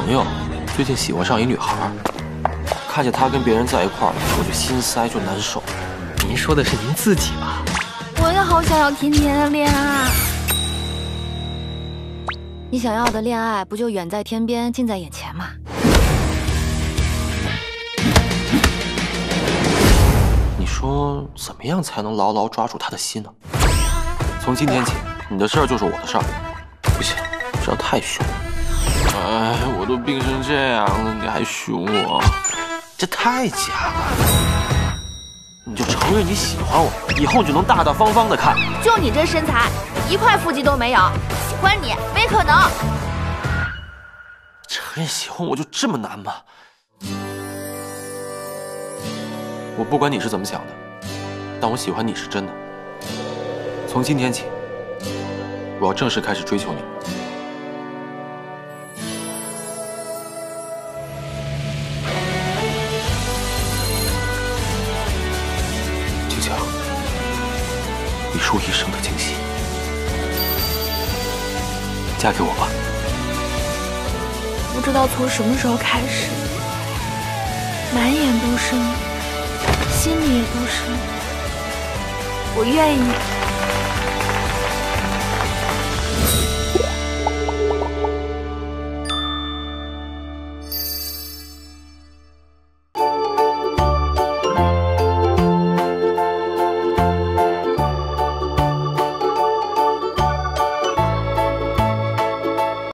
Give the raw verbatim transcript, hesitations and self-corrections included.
朋友最近喜欢上一女孩，看见她跟别人在一块儿，我就心塞就难受。 您说的是您自己吧？ 我也好想要甜甜的恋爱。你想要的恋爱，不就远在天边，近在眼前吗？ 你说怎么样才能牢牢抓住她的心呢？从今天起，你的事儿就是我的事儿。不行，这样太凶了。哎，我都病成这样了，你还凶我，这太假了。你就承认你喜欢我，以后就能大大方方的看。 就你这身材，一块腹肌都没有，喜欢你没可能。 承认喜欢我就这么难吗？我不管你是怎么想的，但我喜欢你是真的。从今天起，我要正式开始追求你。静静，你是我一生的惊喜，嫁给我吧。 不知道从什么时候开始，满眼都是你，心里也都是你，我愿意。